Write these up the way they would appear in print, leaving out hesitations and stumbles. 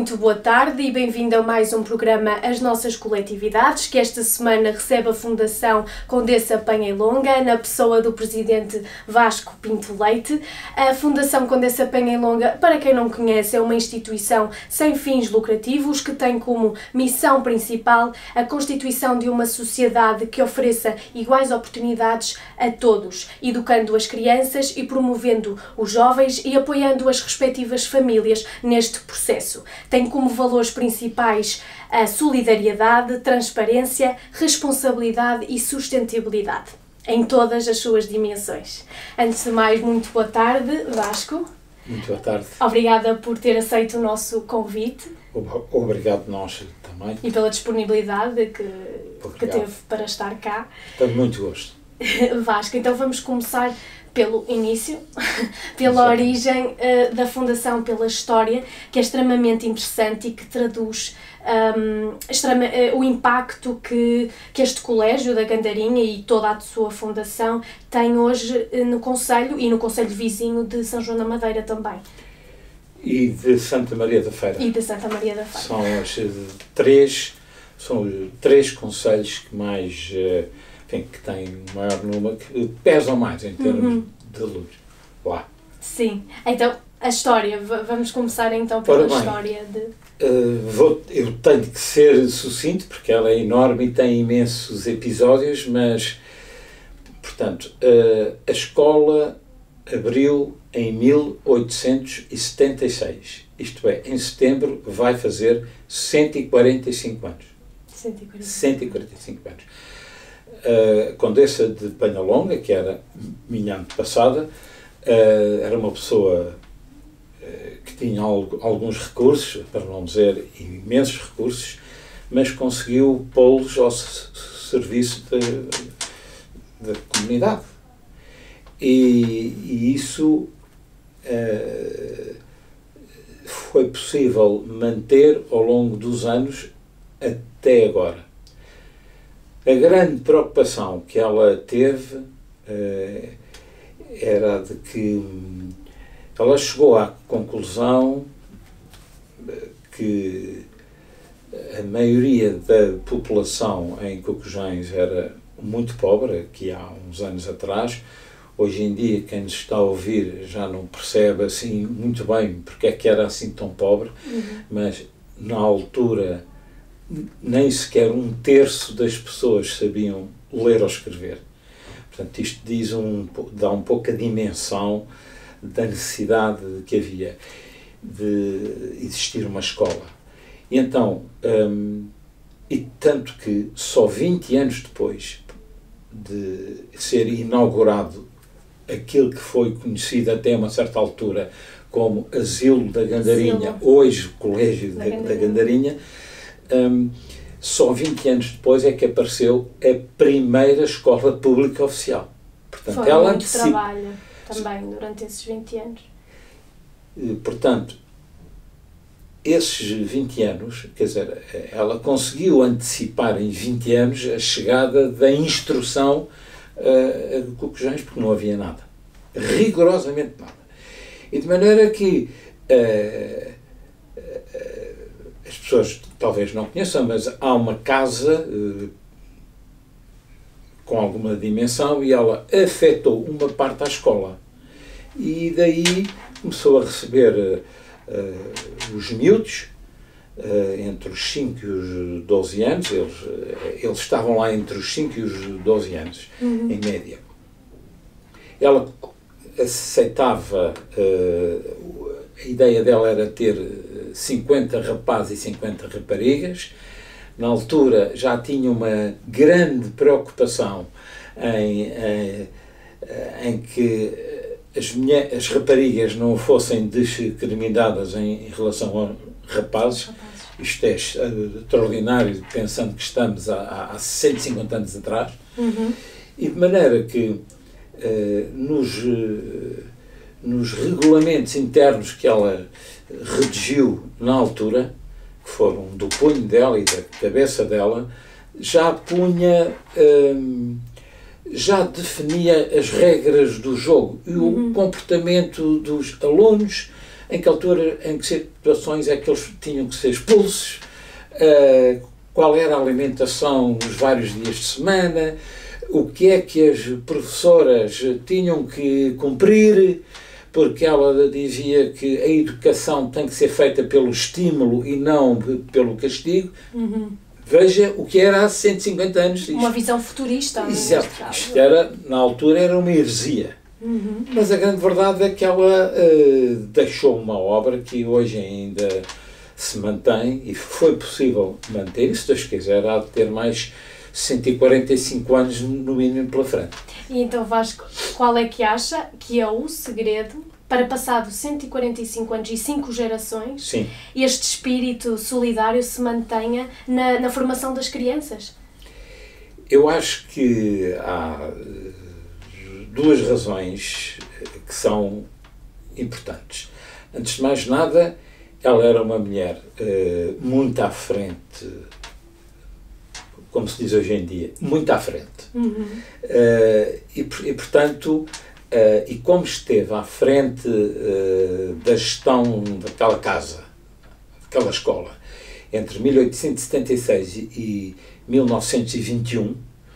Muito boa tarde e bem-vindo a mais um programa As Nossas Coletividades, que esta semana recebe a Fundação Condessa Penha e Longa, na pessoa do presidente Vasco Pinto Leite. A Fundação Condessa Penha e Longa, para quem não conhece, é uma instituição sem fins lucrativos que tem como missão principal a constituição de uma sociedade que ofereça iguais oportunidades a todos, educando as crianças e promovendo os jovens e apoiando as respectivas famílias neste processo. Tem como valores principais a solidariedade, transparência, responsabilidade e sustentabilidade, em todas as suas dimensões. Antes de mais, muito boa tarde, Vasco. Muito boa tarde. Obrigada por ter aceito o nosso convite. Obrigado nós também. E pela disponibilidade que teve para estar cá. Tenho muito gosto. Vasco, então vamos começar pelo início, pela origem da Fundação, pela história, que é extremamente interessante e que traduz o impacto que este colégio da Gandarinha e toda a sua fundação tem hoje no concelho e no concelho vizinho de São João da Madeira também. E de Santa Maria da Feira. E de Santa Maria da Feira. São três concelhos que mais... que têm maior número, que pesam mais em termos de luz. Lá. Sim. Então, a história. Vamos começar então pela história de... eu tenho que ser sucinto, porque ela é enorme e tem imensos episódios, mas, portanto, a escola abriu em 1876. Isto é, em setembro vai fazer 145 anos. 145 anos. A Condessa de Penha Longa, que era minha antepassada, era uma pessoa que tinha alguns recursos, para não dizer imensos recursos, mas conseguiu pô-los ao serviço da comunidade. E isso foi possível manter ao longo dos anos até agora. A grande preocupação que ela teve era de que ela chegou à conclusão que a maioria da população em Cocujães era muito pobre, aqui há uns anos atrás. Hoje em dia, quem nos está a ouvir já não percebe assim muito bem porque é que era assim tão pobre, mas na altura nem sequer um terço das pessoas sabiam ler ou escrever. Portanto, isto dá um pouco a dimensão da necessidade que havia de existir uma escola. E então, e tanto que só 20 anos depois de ser inaugurado aquilo que foi conhecido até uma certa altura como Asilo da Gandarinha, hoje Colégio da Gandarinha, só 20 anos depois é que apareceu a primeira escola pública oficial. Portanto, foi ela muito trabalho também durante esses 20 anos. Portanto, esses 20 anos, quer dizer, ela conseguiu antecipar em 20 anos a chegada da instrução a Cocujães, porque não havia nada. Rigorosamente nada. E de maneira que as pessoas talvez não conheçam, mas há uma casa com alguma dimensão e ela afetou uma parte da escola. E daí começou a receber os miúdos, entre os 5 e os 12 anos, eles estavam lá entre os 5 e os 12 anos, em média. Ela aceitava, a ideia dela era ter 50 rapazes e 50 raparigas. Na altura já tinha uma grande preocupação em que as raparigas não fossem discriminadas em relação a rapazes. Isto é extraordinário, pensando que estamos há 150 anos atrás. E de maneira que nos regulamentos internos que ela redigiu na altura, que foram do punho dela e da cabeça dela, já punha, já definia as regras do jogo e o comportamento dos alunos em que altura, em que situações é que eles tinham que ser expulsos, qual era a alimentação nos vários dias de semana, o que é que as professoras tinham que cumprir, porque ela dizia que a educação tem que ser feita pelo estímulo e não pelo castigo. Veja o que era há 150 anos. Isto. Uma visão futurista. Exato. Isto era, na altura era uma heresia. Mas a grande verdade é que ela deixou uma obra que hoje ainda se mantém e foi possível manter, e se Deus quiser há de ter mais 145 anos no mínimo pela frente. E então, Vasco, qual é que acha que é o segredo para, passado 145 anos e 5 gerações, Sim. este espírito solidário se mantenha na formação das crianças? Eu acho que há duas razões que são importantes. Antes de mais nada, ela era uma mulher muito à frente, como se diz hoje em dia, muito à frente. E portanto, e como esteve à frente da gestão daquela casa, daquela escola, entre 1876 e 1921,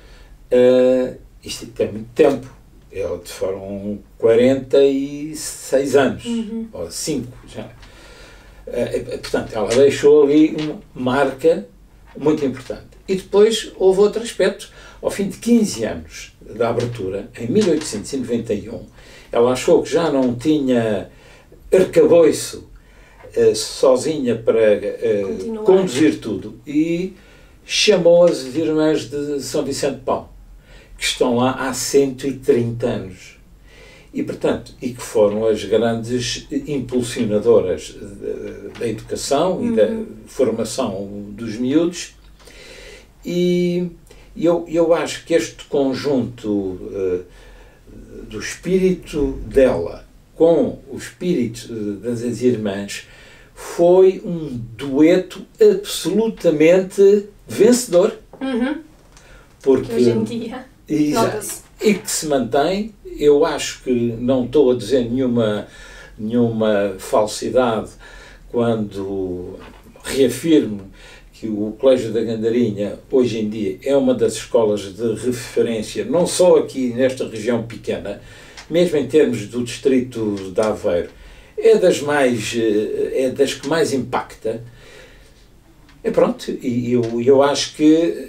isto tem muito tempo, foram 46 anos, ou 5 já. Portanto, ela deixou ali uma marca muito importante. E depois houve outro aspecto. Ao fim de 15 anos da abertura, em 1891, ela achou que já não tinha arcabouço sozinha para conduzir tudo e chamou as Irmãs de São Vicente de Paulo, que estão lá há 130 anos. E, portanto, e que foram as grandes impulsionadoras da educação e da formação dos miúdos. E eu acho que este conjunto do espírito dela com o espírito das irmãs foi um dueto absolutamente vencedor. Porque hoje em dia nota-se. E que se mantém. Eu acho que não estou a dizer nenhuma falsidade quando reafirmo que o Colégio da Gandarinha, hoje em dia, é uma das escolas de referência, não só aqui nesta região pequena, mesmo em termos do distrito de Aveiro, é das que mais impacta. E pronto, e eu acho que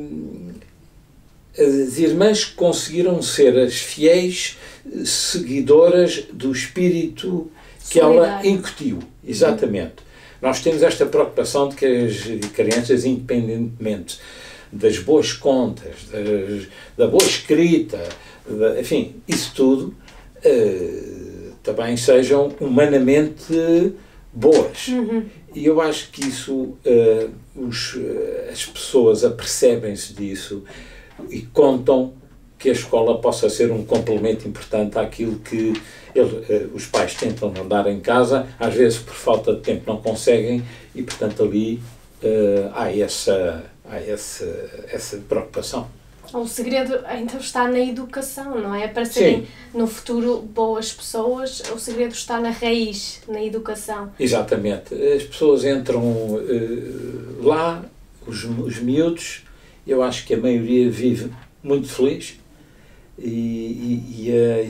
as irmãs conseguiram ser as fiéis seguidoras do espírito que ela incutiu. Exatamente. Nós temos esta preocupação de que as crianças, independentemente das boas contas, da boa escrita, enfim, isso tudo, também sejam humanamente boas. E eu acho que isso, as pessoas apercebem-se disso e contam que a escola possa ser um complemento importante àquilo que os pais tentam não dar em casa, às vezes por falta de tempo não conseguem, e portanto ali há essa preocupação. O segredo então está na educação, não é? Para serem no futuro boas pessoas, o segredo está na raiz, na educação. Exatamente. As pessoas entram lá, os miúdos, eu acho que a maioria vive muito feliz e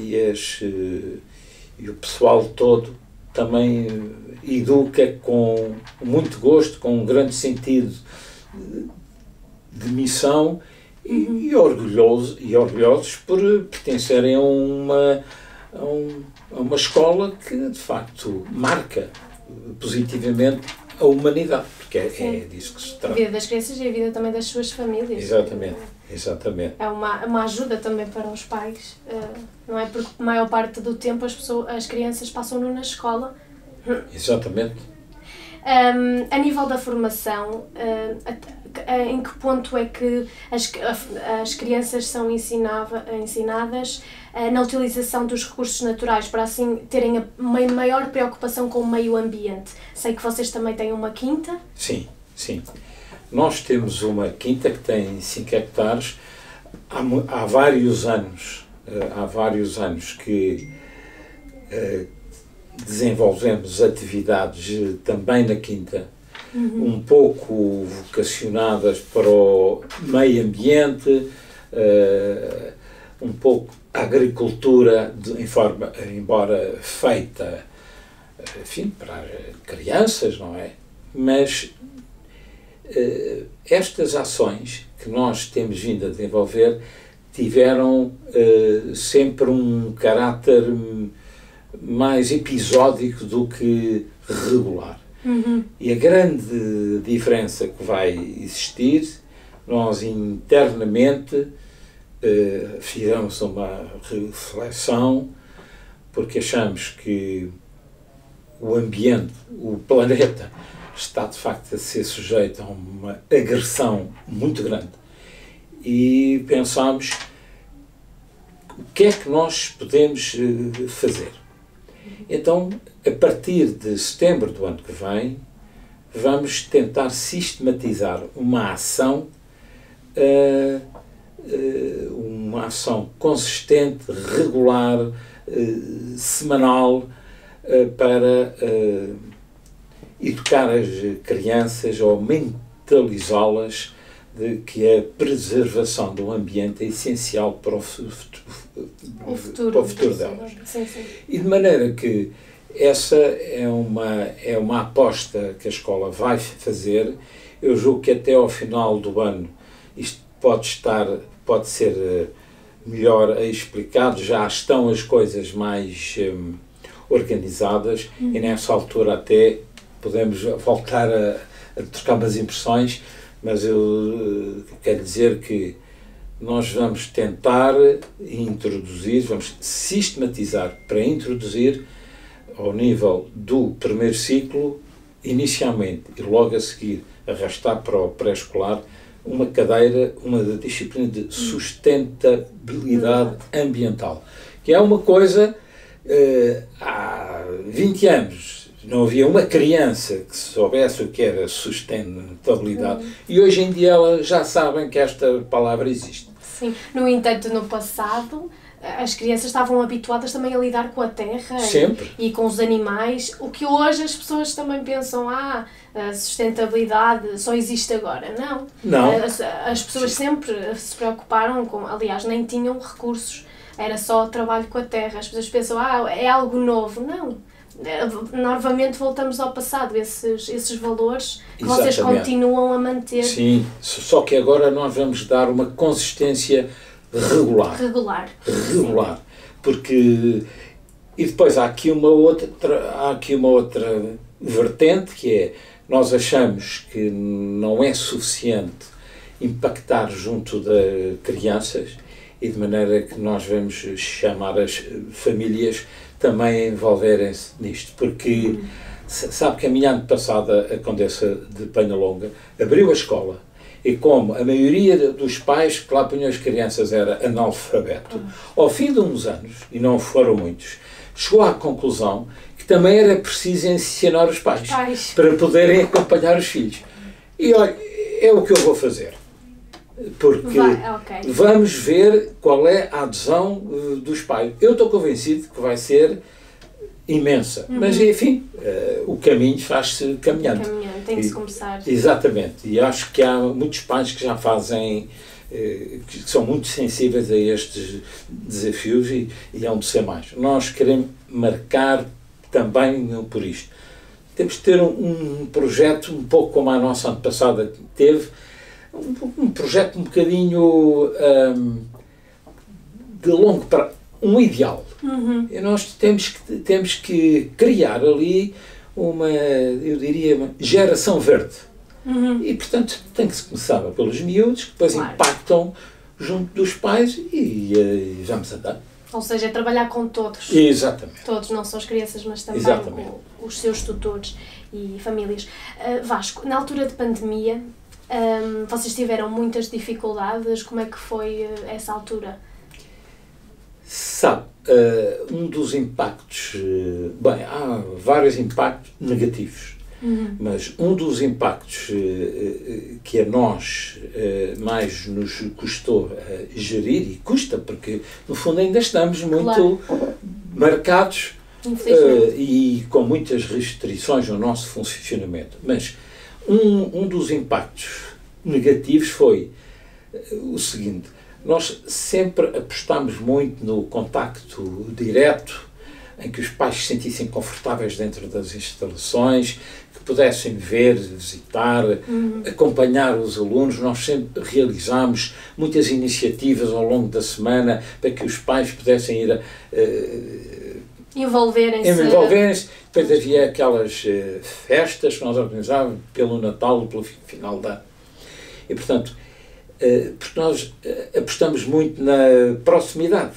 o pessoal todo também educa com muito gosto, com um grande sentido de missão e orgulhosos por pertencerem a uma escola que de facto marca positivamente a humanidade, porque é disso que se trata. A vida das crianças e a vida também das suas famílias. Exatamente. É uma ajuda também para os pais, não é? Porque a maior parte do tempo as crianças passam-no na escola. Exatamente. A nível da formação, em que ponto é que as crianças são ensinadas na utilização dos recursos naturais para assim terem uma maior preocupação com o meio ambiente? Sei que vocês também têm uma quinta. Sim. Nós temos uma quinta que tem 5 hectares. Há vários anos que desenvolvemos atividades também na Quinta, um pouco vocacionadas para o meio ambiente, um pouco a agricultura, embora feita, enfim, para crianças, não é? Mas estas ações que nós temos vindo a desenvolver tiveram sempre um caráter mais episódico do que regular. E a grande diferença que vai existir, nós internamente fizemos uma reflexão, porque achamos que o ambiente, o planeta, está de facto a ser sujeito a uma agressão muito grande. E pensámos, o que é que nós podemos fazer? Então, a partir de setembro do ano que vem, vamos tentar sistematizar uma ação consistente, regular, semanal, para educar as crianças ou mentalizá-las de que a preservação do ambiente é essencial para o futuro delas. Sim, sim. E de maneira que essa é uma aposta que a escola vai fazer. Eu julgo que até ao final do ano isto pode ser melhor explicado, já estão as coisas mais organizadas e nessa altura até podemos voltar a trocar umas impressões, mas eu quero dizer que nós vamos tentar introduzir, vamos sistematizar para introduzir ao nível do primeiro ciclo, inicialmente e logo a seguir arrastar para o pré-escolar, uma disciplina de sustentabilidade ambiental, que é uma coisa, há 20 anos não havia uma criança que soubesse o que era sustentabilidade e hoje em dia elas já sabem que esta palavra existe. Sim, no entanto, no passado as crianças estavam habituadas também a lidar com a terra e com os animais, o que hoje as pessoas também pensam, a sustentabilidade só existe agora. Não. As pessoas sempre se preocuparam com, aliás, nem tinham recursos, era só trabalho com a terra. As pessoas pensam, é algo novo. Não. Novamente voltamos ao passado, esses valores que vocês continuam a manter. Sim, só que agora nós vamos dar uma consistência regular. Porque e depois há aqui uma outra vertente, que é, nós achamos que não é suficiente impactar junto de crianças, e de maneira que nós vamos chamar as famílias também a envolverem-se nisto, porque sabe que a minha ano passada a Condessa de Penhalonga abriu a escola, e como a maioria dos pais que lá punham as crianças era analfabeto, ao fim de uns anos, e não foram muitos, chegou à conclusão que também era preciso ensinar os pais para poderem acompanhar os filhos. E olha, é o que eu vou fazer. Porque vamos ver qual é a adesão dos pais. Eu estou convencido que vai ser imensa, mas enfim, o caminho faz-se caminhando. Tem que se começar. Exatamente, e acho que há muitos pais que já fazem, que são muito sensíveis a estes desafios e hão de ser mais. Nós queremos marcar também por isto. Temos de ter um projeto, um pouco como a nossa ano passada teve, um projeto um bocadinho de longo prazo, um ideal. E nós temos que criar ali uma geração verde. E, portanto, tem que se começar pelos miúdos, que depois impactam junto dos pais e vamos andar. Ou seja, trabalhar com todos. Exatamente. Todos, não só as crianças, mas também os seus tutores e famílias. Vasco, na altura de pandemia, vocês tiveram muitas dificuldades? Como é que foi essa altura? Sabe, um dos impactos, há vários impactos negativos, mas um dos impactos que a nós mais nos custou gerir, e custa porque no fundo ainda estamos muito marcados Infelizmente. E com muitas restrições no nosso funcionamento. Mas um dos impactos negativos foi o seguinte: nós sempre apostámos muito no contacto direto, em que os pais se sentissem confortáveis dentro das instalações, que pudessem ver, visitar, acompanhar os alunos. Nós sempre realizámos muitas iniciativas ao longo da semana para que os pais pudessem ir envolverem-se. Depois havia aquelas festas que nós organizávamos pelo Natal, pelo final da ano. E, portanto, porque nós apostamos muito na proximidade,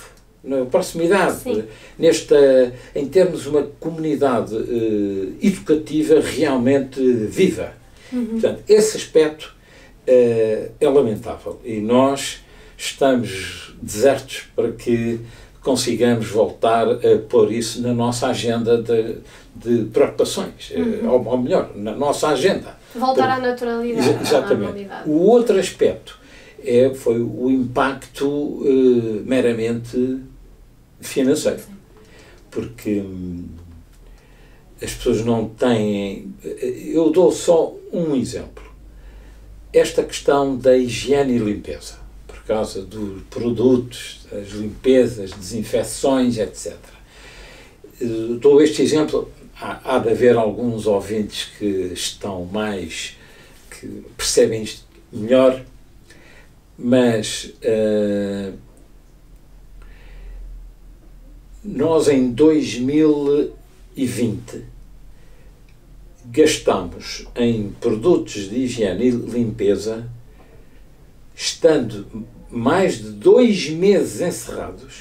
em termos de uma comunidade educativa realmente viva. Portanto, esse aspecto é lamentável e nós estamos desertos para que consigamos voltar a pôr isso na nossa agenda de preocupações, ou melhor, na nossa agenda. Voltar à naturalidade. Exatamente. O outro aspecto foi o impacto meramente financeiro. Sim. Porque as pessoas não têm... Eu dou só um exemplo. Esta questão da higiene e limpeza, por causa dos produtos, as limpezas, desinfecções, etc. Dou este exemplo. Há de haver alguns ouvintes que estão mais, que percebem isto melhor, mas nós em 2020 gastamos em produtos de higiene e limpeza, estando mais de 2 meses encerrados,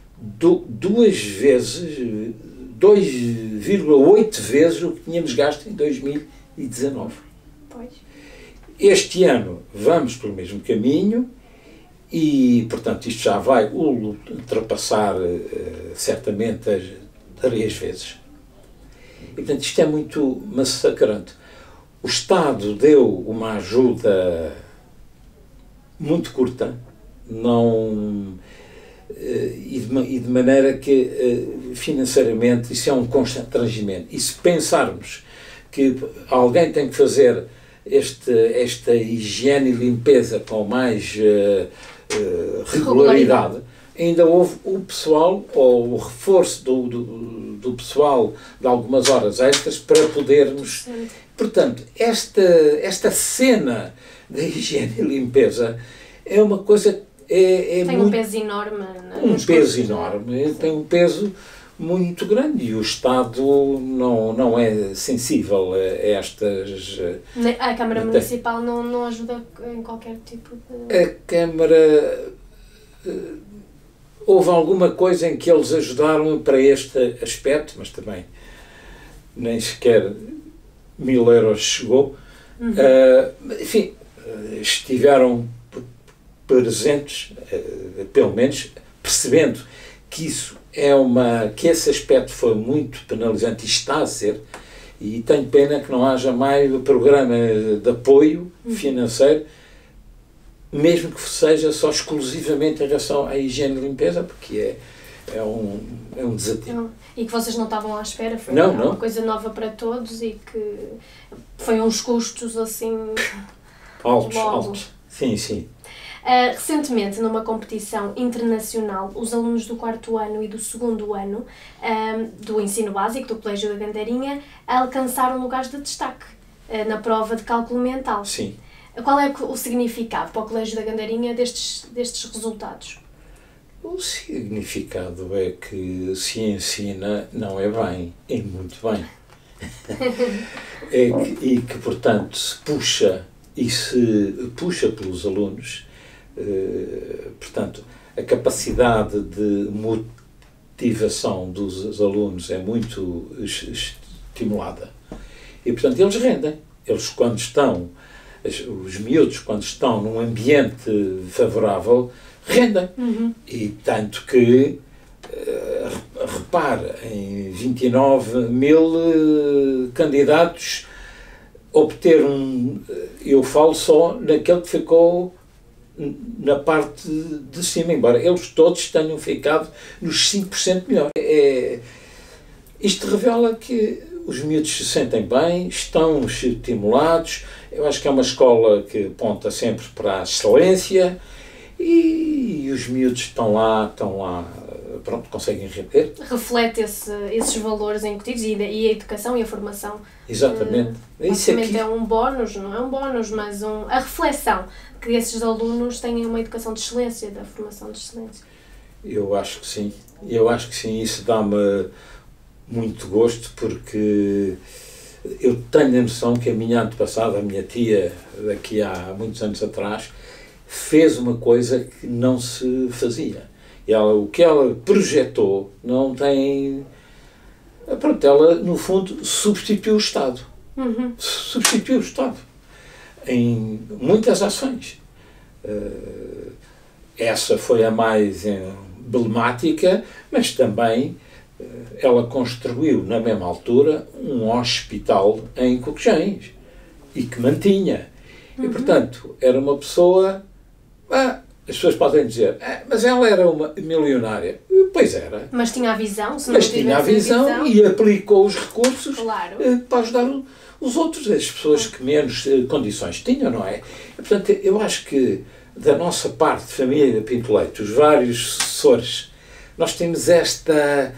2,8 vezes o que tínhamos gasto em 2019. Pois. Este ano vamos pelo mesmo caminho e, portanto, isto já vai ultrapassar certamente as 3 vezes. E, portanto, isto é muito massacrante. O Estado deu uma ajuda muito curta, e de maneira que financeiramente isso é um constrangimento. E se pensarmos que alguém tem que fazer esta higiene e limpeza com mais regularidade, ainda houve o pessoal, ou o reforço do pessoal de algumas horas extras para podermos... Sim. Portanto, esta cena da higiene e limpeza é uma coisa... tem muito, um peso enorme. Tem um peso muito grande e o Estado não é sensível a estas... A Câmara Municipal não ajuda em qualquer tipo de... A Câmara... Houve alguma coisa em que eles ajudaram para este aspecto, mas também nem sequer 1.000 euros chegou. Enfim, estiveram presentes, pelo menos percebendo que que esse aspecto foi muito penalizante e está a ser, e tenho pena que não haja mais programa de apoio financeiro, mesmo que seja só exclusivamente em relação à higiene e limpeza, porque é um desafio. E que vocês não estavam à espera, foi uma coisa nova para todos e que foi uns custos assim... Altos. Sim. Recentemente, numa competição internacional, os alunos do 4º ano e do 2º ano do ensino básico do Colégio da Gandarinha alcançaram lugares de destaque na prova de cálculo mental. Sim. Qual é o significado para o Colégio da Gandarinha destes resultados? O significado é que se ensina não é bem, é muito bem. E que, portanto, se puxa pelos alunos. Portanto, a capacidade de motivação dos alunos é muito estimulada e, portanto, eles rendem. Eles, os miúdos, quando estão num ambiente favorável, rendem. E tanto que, repare, em 29.000 candidatos, obter eu falo só naquele que ficou na parte de cima, embora eles todos tenham ficado nos 5% melhor. Isto revela que os miúdos se sentem bem, estão estimulados. Eu acho que é uma escola que aponta sempre para a excelência e os miúdos estão lá, pronto, conseguem render. Reflete esses valores incutidos e a educação e a formação. Exatamente. Isso aqui é um bónus, não é um bónus, mas a reflexão que esses alunos tenham uma educação de excelência, da formação de excelência. Eu acho que sim. Isso dá-me muito gosto, porque eu tenho a noção que a minha antepassada, a minha tia, daqui há muitos anos atrás, fez uma coisa que não se fazia. O que ela projetou não tem... Pronto, ela, no fundo, substituiu o Estado. Substituiu o Estado em muitas ações. Essa foi a mais emblemática, mas também ela construiu, na mesma altura, um hospital em Cocujães e que mantinha. E, portanto, era uma pessoa... as pessoas podem dizer, mas ela era uma milionária. Pois era. Mas tinha a visão. Mas tinha a visão e aplicou os recursos, claro, para ajudar os outros, as pessoas que menos condições tinham, não é? E, portanto, eu acho que, da nossa parte, família Pinto Leite, os vários sucessores, nós temos esta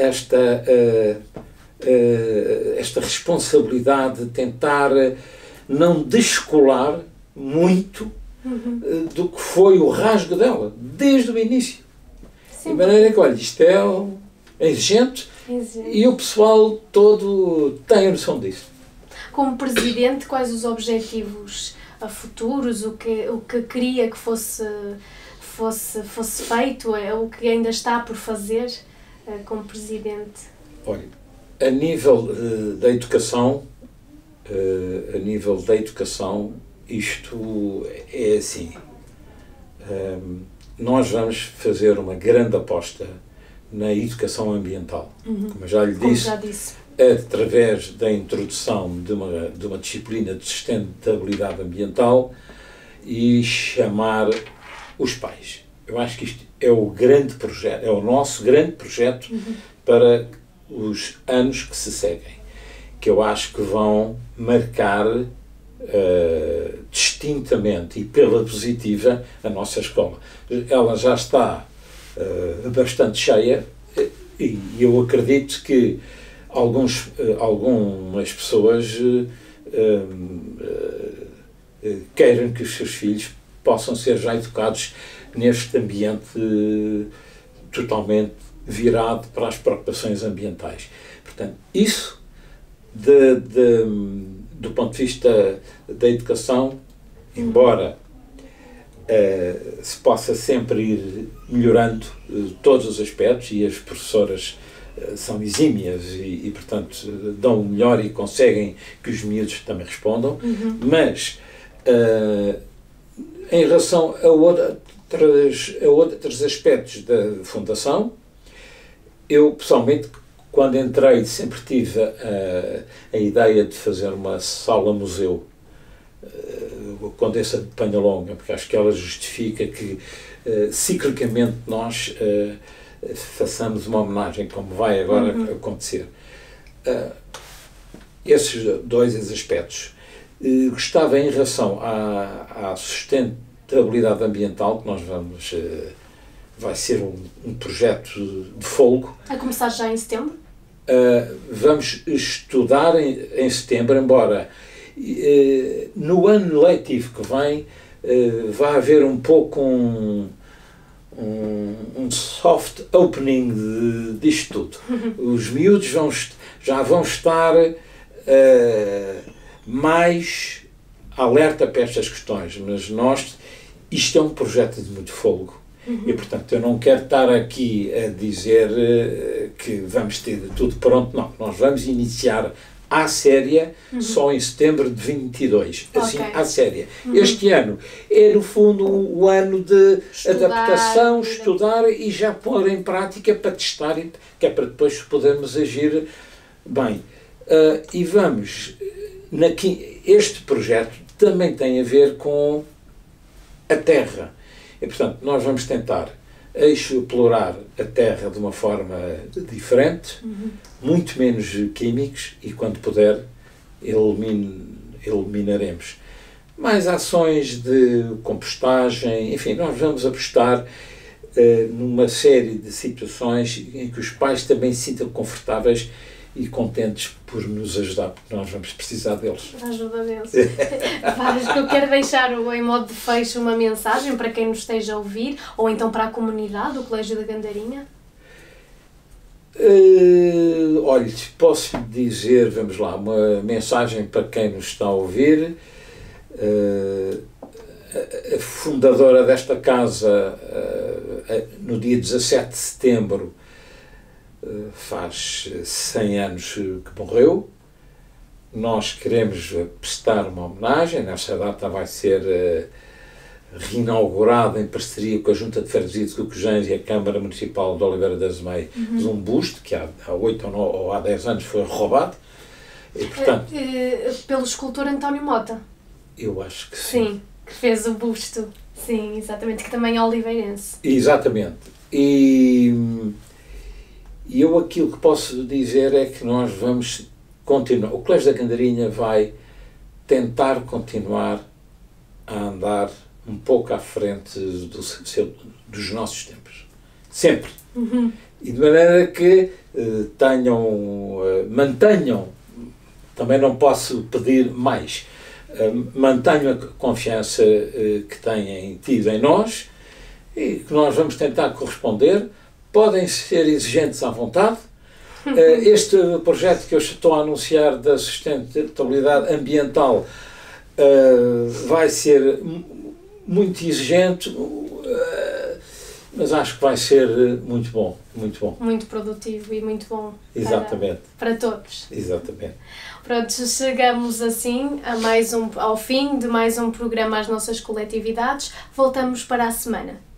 responsabilidade de tentar não descolar muito do que foi o rasgo dela, desde o início. Sim. De maneira que, olha, isto é exigente e o pessoal todo tem a noção disso. Como Presidente, quais os objetivos futuros, o que queria que fosse feito, o que ainda está por fazer como Presidente? Olha, a nível da educação, isto é assim. Nós vamos fazer uma grande aposta na educação ambiental. Como já lhe disse, através da introdução de uma disciplina de sustentabilidade ambiental e chamar os pais. Eu acho que isto é o grande projeto, é o nosso grande projeto para os anos que se seguem, que eu acho que vão marcar distintamente e pela positiva a nossa escola. Ela já está bastante cheia e eu acredito que algumas pessoas queiram que os seus filhos possam ser já educados neste ambiente totalmente virado para as preocupações ambientais. Portanto, isso, do ponto de vista da educação, embora se possa sempre ir melhorando todos os aspectos, e as professoras são exímias e, portanto, dão o melhor e conseguem que os miúdos também respondam, mas em relação a outros aspectos da Fundação, eu, pessoalmente, quando entrei, sempre tive a ideia de fazer uma sala-museu, a Condessa de Penhalonga, porque acho que ela justifica que, ciclicamente, nós façamos uma homenagem, como vai agora acontecer. Esses dois aspectos. Gostava, em relação à sustentabilidade ambiental, que nós vamos... vai ser um projeto de folgo. A começar já em setembro? Vamos estudar em setembro, embora no ano letivo que vem vai haver um pouco um soft opening disto tudo. Os miúdos já vão estar mais alerta para estas questões, mas isto é um projeto de muito folgo. E, portanto, eu não quero estar aqui a dizer que vamos ter tudo pronto. Não, nós vamos iniciar à séria só em setembro de 22. Assim, à séria. Este ano é, no fundo, o ano de adaptação, estudar e já pôr em prática para testar, que é para depois podermos agir bem. E vamos... Este projeto também tem a ver com a terra. E, portanto, nós vamos tentar a explorar a terra de uma forma diferente, muito menos químicos, e quando puder eliminaremos. Mais ações de compostagem, enfim, nós vamos apostar numa série de situações em que os pais também se sintam confortáveis e contentes por nos ajudar, porque nós vamos precisar deles. Ajuda deles. Vasco, eu quero deixar em modo de fecho uma mensagem para quem nos esteja a ouvir, ou então para a comunidade do Colégio da Gandarinha. Olha, posso dizer, vamos lá, uma mensagem para quem nos está a ouvir. A fundadora desta casa, no dia 17 de setembro, faz 100 anos que morreu. Nós queremos prestar uma homenagem. Nessa data vai ser reinaugurado em parceria com a Junta de Freguesia de Cocujães e a Câmara Municipal de Oliveira de Azeméis, um busto que há 8 ou há 10 anos foi roubado. E, portanto, pelo escultor António Mota. Eu acho que sim. Sim, que fez o busto. Sim, exatamente, que também é oliveirense. Exatamente. E eu aquilo que posso dizer é que nós vamos continuar. O Colégio da Gandarinha vai tentar continuar a andar um pouco à frente dos nossos tempos. Sempre. E de maneira que mantenham, também não posso pedir mais, mantenham a confiança que têm tido em nós e que nós vamos tentar corresponder. Podem ser exigentes à vontade. Este projeto que eu estou a anunciar da sustentabilidade ambiental vai ser muito exigente, mas acho que vai ser muito bom, muito bom. Muito produtivo e muito bom. Exatamente. Para todos. Exatamente. Pronto, chegamos assim ao fim de mais um programa As Nossas Coletividades. Voltamos para a semana.